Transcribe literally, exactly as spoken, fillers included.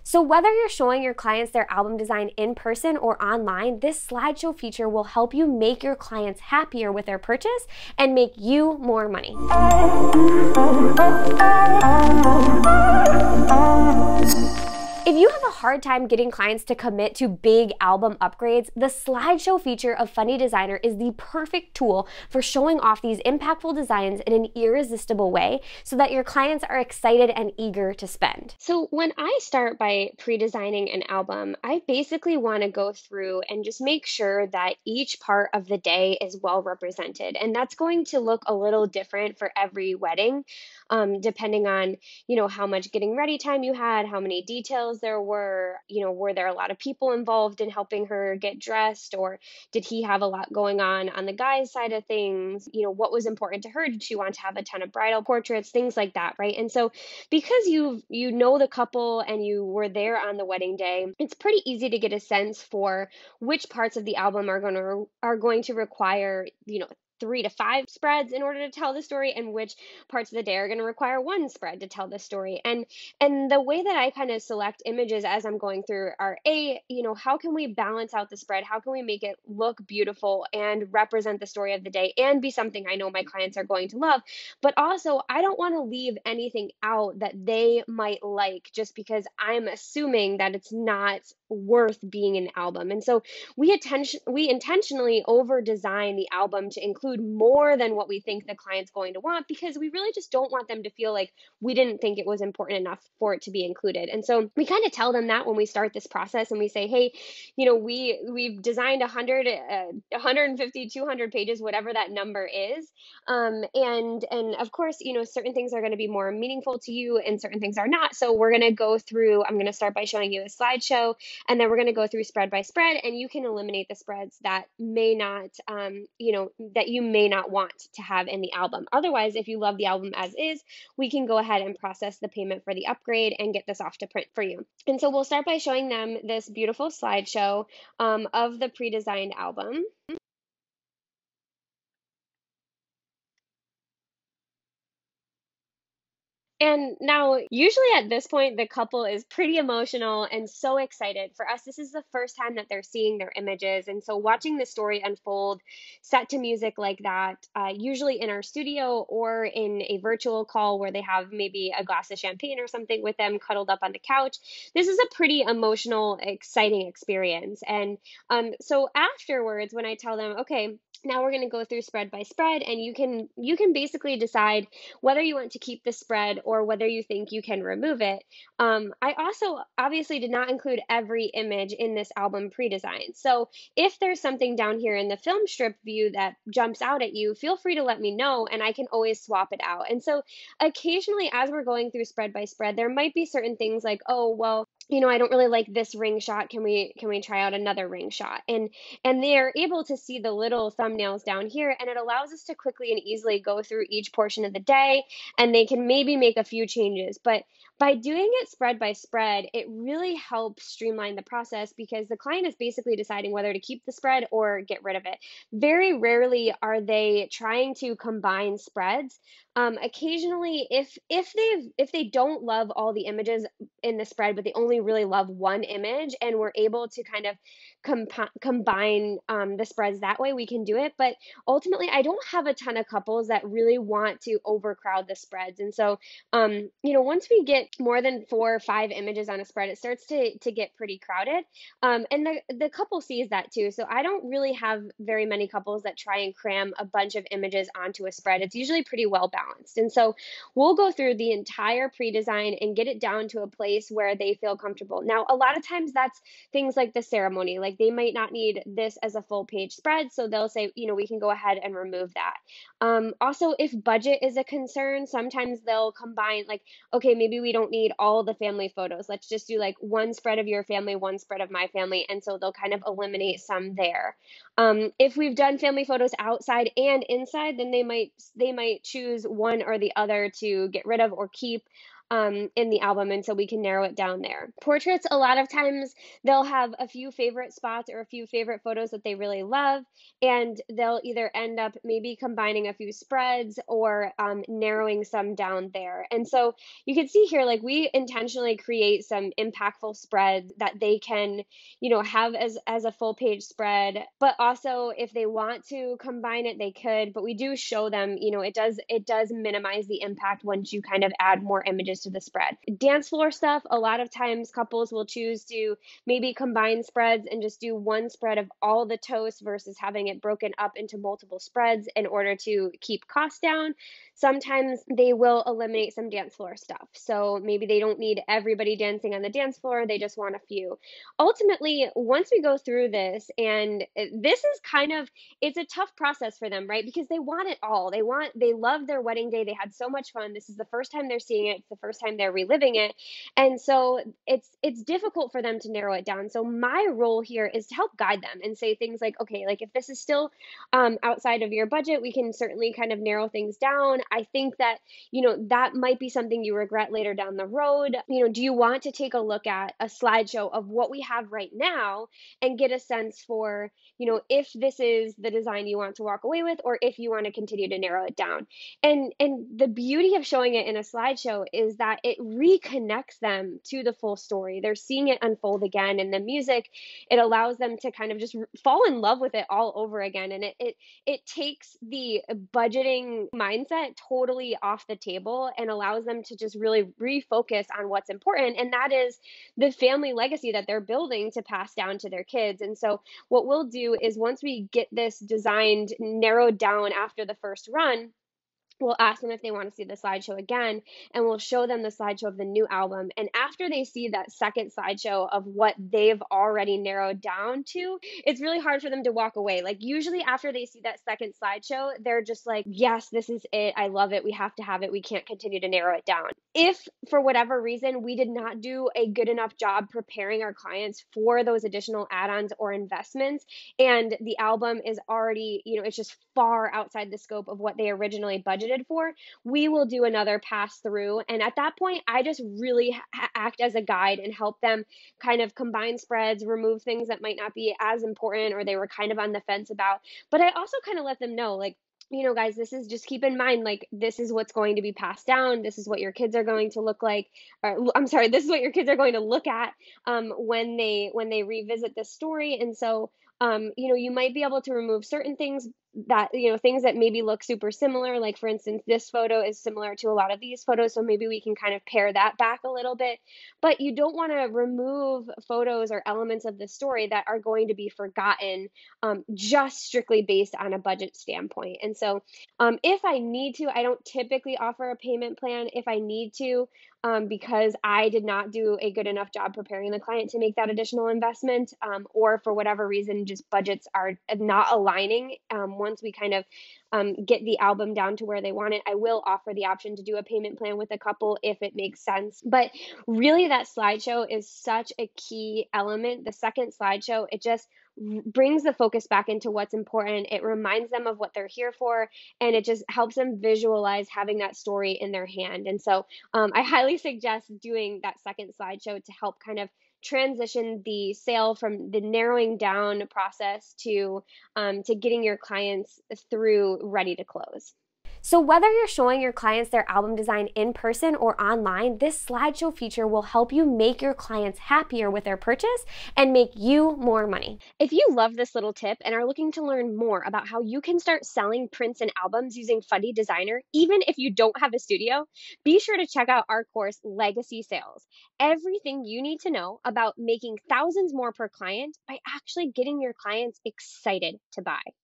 So whether you're showing your clients their album design in person or online, this slideshow feature will help you make your clients happier with their purchase and make you more money. If you have a hard time getting clients to commit to big album upgrades, the slideshow feature of Fundy Designer is the perfect tool for showing off these impactful designs in an irresistible way so that your clients are excited and eager to spend. So when I start by pre-designing an album, I basically want to go through and just make sure that each part of the day is well represented. And that's going to look a little different for every wedding, um, depending on, you know, how much getting ready time you had, how many details there were, you know, were there a lot of people involved in helping her get dressed, or did he have a lot going on on the guy's side of things? You know, what was important to her? Did she want to have a ton of bridal portraits, things like that, right? And so because you you know the couple and you were there on the wedding day, it's pretty easy to get a sense for which parts of the album are going to are going to require, you know, three to five spreads in order to tell the story, and which parts of the day are going to require one spread to tell the story. And and the way that I kind of select images as I'm going through are, a, you know, how can we balance out the spread? How can we make it look beautiful and represent the story of the day and be something I know my clients are going to love? But also, I don't want to leave anything out that they might like just because I'm assuming that it's not worth being an album. And so we attention we intentionally over design the album to include more than what we think the client's going to want, because we really just don't want them to feel like we didn't think it was important enough for it to be included. And so we kind of tell them that when we start this process, and we say, hey, you know, we we've designed one hundred, uh, one hundred fifty, two hundred pages, whatever that number is. Um, and and of course, you know, certain things are going to be more meaningful to you and certain things are not. So we're going to go through, I'm going to start by showing you a slideshow, and then we're going to go through spread by spread, and you can eliminate the spreads that may not, um, you know, that you may not want to have in the album. Otherwise, if you love the album as is, we can go ahead and process the payment for the upgrade and get this off to print for you. And so we'll start by showing them this beautiful slideshow um, of the pre-designed album. And now, usually at this point, the couple is pretty emotional and so excited. For us, this is the first time that they're seeing their images. And so watching the story unfold, set to music like that, uh, usually in our studio or in a virtual call where they have maybe a glass of champagne or something with them cuddled up on the couch, this is a pretty emotional, exciting experience. And um, so afterwards, when I tell them, okay, now we're going to go through spread by spread, and you can you can basically decide whether you want to keep the spread or whether you think you can remove it. Um, I also obviously did not include every image in this album pre-designed. So if there's something down here in the film strip view that jumps out at you, feel free to let me know and I can always swap it out. And so occasionally, as we're going through spread by spread, there might be certain things like, oh, well, you know, I don't really like this ring shot. Can we can we try out another ring shot? And and they're able to see the little thumbnails down here, and it allows us to quickly and easily go through each portion of the day, and they can maybe make a few changes. But by doing it spread by spread, it really helps streamline the process because the client is basically deciding whether to keep the spread or get rid of it. Very rarely are they trying to combine spreads. Um, occasionally, if if they if they don't love all the images in the spread, but they only really love one image, and we're able to kind of comp- combine um, the spreads that way, we can do it. But ultimately, I don't have a ton of couples that really want to overcrowd the spreads. And so, um, you know, once we get more than four or five images on a spread, it starts to, to get pretty crowded. Um, and the, the couple sees that too. So I don't really have very many couples that try and cram a bunch of images onto a spread. It's usually pretty well balanced. And so we'll go through the entire pre-design and get it down to a place where they feel comfortable. Now, a lot of times that's things like the ceremony, like they might not need this as a full page spread. So they'll say, you know, we can go ahead and remove that. Um, also, if budget is a concern, sometimes they'll combine like, okay, maybe we don't need all the family photos. Let's just do like one spread of your family, one spread of my family. And so they'll kind of eliminate some there. Um, if we've done family photos outside and inside, then they might they might choose one or the other to get rid of or keep. um, in the album, and so we can narrow it down there. Portraits, a lot of times they'll have a few favorite spots or a few favorite photos that they really love, and they'll either end up maybe combining a few spreads or um, narrowing some down there. And so you can see here, like we intentionally create some impactful spreads that they can, you know, have as as a full page spread, but also if they want to combine it, they could. But we do show them, you know, it does it does minimize the impact once you kind of add more images to the spread. Dance floor stuff, a lot of times couples will choose to maybe combine spreads and just do one spread of all the toast versus having it broken up into multiple spreads in order to keep costs down. Sometimes they will eliminate some dance floor stuff. So maybe they don't need everybody dancing on the dance floor, they just want a few. Ultimately, once we go through this, and uh, this is kind of, it's a tough process for them, right? Because they want it all. They want, they love their wedding day. They had so much fun. This is the first time they're seeing it. It's the first time they're reliving it. And so it's it's difficult for them to narrow it down. So my role here is to help guide them and say things like, okay, like if this is still um, outside of your budget, we can certainly kind of narrow things down. I think that, you know, that might be something you regret later down the road. You know, do you want to take a look at a slideshow of what we have right now and get a sense for, you know, if this is the design you want to walk away with, or if you want to continue to narrow it down. And and the beauty of showing it in a slideshow is that it reconnects them to the full story. They're seeing it unfold again, and the music, it allows them to kind of just r- fall in love with it all over again. And it it it takes the budgeting mindset totally off the table and allows them to just really refocus on what's important, and that is the family legacy that they're building to pass down to their kids. And so what we'll do is once we get this designed, narrowed down after the first run, we'll ask them if they want to see the slideshow again, and we'll show them the slideshow of the new album. And after they see that second slideshow of what they've already narrowed down to, it's really hard for them to walk away. Like usually after they see that second slideshow, they're just like, yes, this is it. I love it. We have to have it. We can't continue to narrow it down. If for whatever reason we did not do a good enough job preparing our clients for those additional add-ons or investments, and the album is already, you know, it's just far outside the scope of what they originally budgeted for, we will do another pass through. And at that point, I just really ha- act as a guide and help them kind of combine spreads, remove things that might not be as important or they were kind of on the fence about. But I also kind of let them know, like, you know, guys, this is, just keep in mind, like, this is what's going to be passed down. This is what your kids are going to look like. Or, I'm sorry, this is what your kids are going to look at um, when they when they revisit this story. And so, um, you know, you might be able to remove certain things that, you know, things that maybe look super similar. Like, for instance, this photo is similar to a lot of these photos. So maybe we can kind of pare that back a little bit. But you don't want to remove photos or elements of the story that are going to be forgotten um, just strictly based on a budget standpoint. And so um, if I need to, I don't typically offer a payment plan if I need to, um, because I did not do a good enough job preparing the client to make that additional investment, um, or for whatever reason, just budgets are not aligning. Um, once we kind of um, get the album down to where they want it, I will offer the option to do a payment plan with a couple if it makes sense. But really, that slideshow is such a key element. The second slideshow, it just brings the focus back into what's important. It reminds them of what they're here for, and it just helps them visualize having that story in their hand. And so um, I highly suggest doing that second slideshow to help kind of transition the sale from the narrowing down process to um, to getting your clients through ready to close. So whether you're showing your clients their album design in person or online, this slideshow feature will help you make your clients happier with their purchase and make you more money. If you love this little tip and are looking to learn more about how you can start selling prints and albums using Fundy Designer, even if you don't have a studio, be sure to check out our course, Legacy Sales. Everything you need to know about making thousands more per client by actually getting your clients excited to buy.